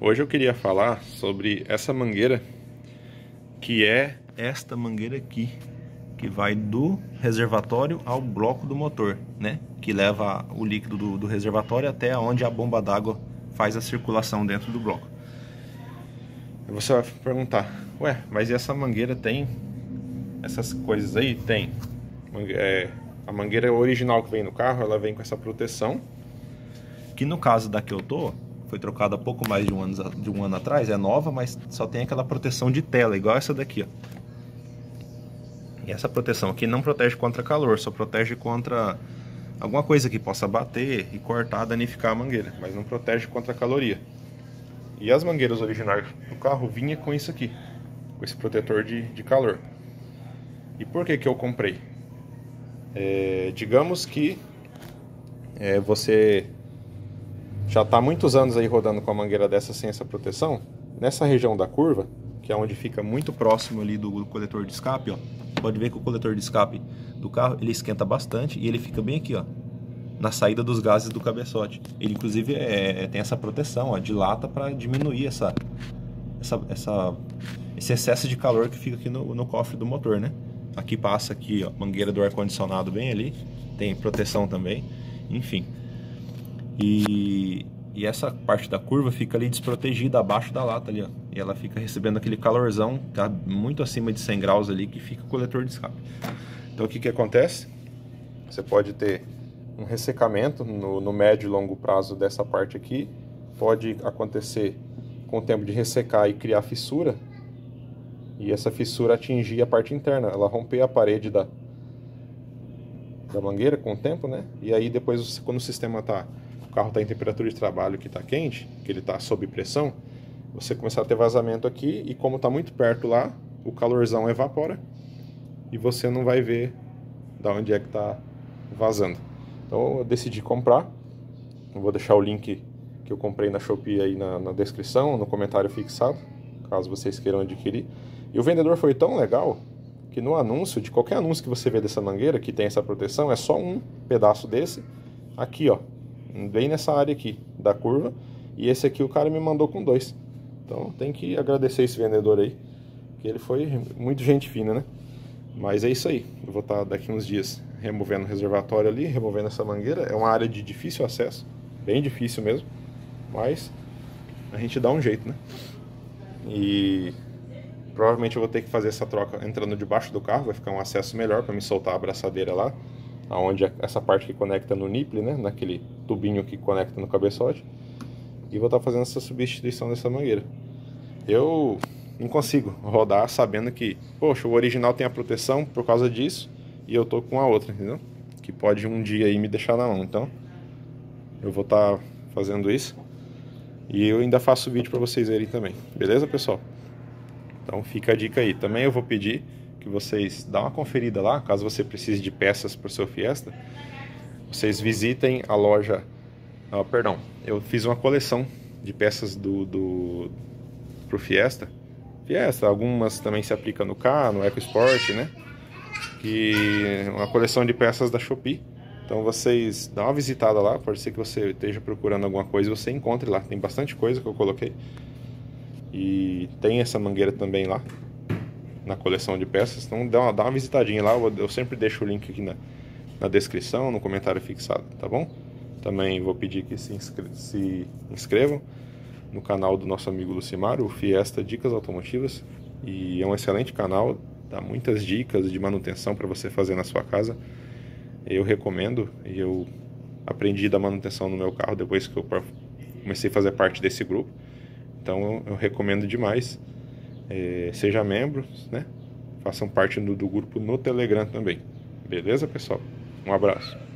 Hoje eu queria falar sobre essa mangueira, que é esta mangueira aqui, que vai do reservatório ao bloco do motor, né? Que leva o líquido do reservatório até onde a bomba d'água faz a circulação dentro do bloco. E você vai perguntar, ué, mas e essa mangueira tem essas coisas aí? Tem. A mangueira original que vem no carro, ela vem com essa proteção, que no caso da que eu tô, foi trocada há pouco mais de um ano atrás, é nova, mas só tem aquela proteção de tela, igual essa daqui, ó. E essa proteção aqui não protege contra calor, só protege contra alguma coisa que possa bater e cortar, danificar a mangueira, mas não protege contra a caloria. E as mangueiras originais do carro vinha com isso aqui, com esse protetor de calor. E por que que eu comprei? Digamos que você já está há muitos anos aí rodando com a mangueira dessa sem essa proteção. Nessa região da curva, que é onde fica muito próximo ali do coletor de escape, ó, pode ver que o coletor de escape do carro ele esquenta bastante e ele fica bem aqui, ó, na saída dos gases do cabeçote. Ele inclusive tem essa proteção, ó, de lata, para diminuir esse excesso de calor que fica aqui no cofre do motor, né? Aqui passa aqui, ó, mangueira do ar condicionado bem ali, tem proteção também, enfim. E essa parte da curva fica ali desprotegida abaixo da lata ali, ó. E ela fica recebendo aquele calorzão, tá muito acima de 100 graus ali, que fica o coletor de escape. Então o que que acontece? Você pode ter um ressecamento no médio e longo prazo dessa parte aqui. Pode acontecer com o tempo de ressecar e criar fissura. E essa fissura atingir a parte interna, ela romper a parede da mangueira com o tempo, né? E aí depois, quando o carro está em temperatura de trabalho, que está quente, que ele está sob pressão, você começar a ter vazamento aqui, e como está muito perto lá, o calorzão evapora e você não vai ver da onde é que está vazando. Então eu decidi comprar. Eu vou deixar o link que eu comprei na Shopee aí na descrição, no comentário fixado, caso vocês queiram adquirir. E o vendedor foi tão legal que no anúncio, de qualquer anúncio que você vê dessa mangueira que tem essa proteção, é só um pedaço desse aqui, ó, bem nessa área aqui da curva, e esse aqui o cara me mandou com dois. Então tem que agradecer esse vendedor aí, que ele foi muito gente fina, né? Mas é isso aí, eu vou estar daqui uns dias removendo o reservatório ali, removendo essa mangueira. É uma área de difícil acesso, bem difícil mesmo, mas a gente dá um jeito, né? E provavelmente eu vou ter que fazer essa troca entrando debaixo do carro, vai ficar um acesso melhor para me soltar a abraçadeira lá, aonde essa parte que conecta no nipple, né, naquele tubinho que conecta no cabeçote, e vou estar fazendo essa substituição dessa mangueira. Eu não consigo rodar sabendo que, poxa, o original tem a proteção por causa disso e eu tô com a outra, entendeu? Que pode um dia aí me deixar na mão. Então eu vou estar fazendo isso e eu ainda faço vídeo para vocês verem também, beleza, pessoal? Então fica a dica aí. Também eu vou pedir que vocês dão uma conferida lá, caso você precise de peças para o seu Fiesta, vocês visitem a loja. Perdão, eu fiz uma coleção de peças pro Fiesta. Algumas também se aplicam no K, no EcoSport, né? Que é uma coleção de peças da Shopee. Então vocês dão uma visitada lá, pode ser que você esteja procurando alguma coisa e você encontre lá. Tem bastante coisa que eu coloquei. E tem essa mangueira também lá na coleção de peças, então dá uma visitadinha lá. Eu sempre deixo o link aqui na descrição, no comentário fixado, tá bom? Também vou pedir que se inscrevam no canal do nosso amigo Lucimar, o Fiesta Dicas Automotivas, e é um excelente canal, dá muitas dicas de manutenção para você fazer na sua casa. Eu recomendo, e eu aprendi da manutenção no meu carro depois que eu comecei a fazer parte desse grupo. Então eu recomendo demais. Seja membro, né? Façam parte do grupo no Telegram também. Beleza, pessoal? Um abraço.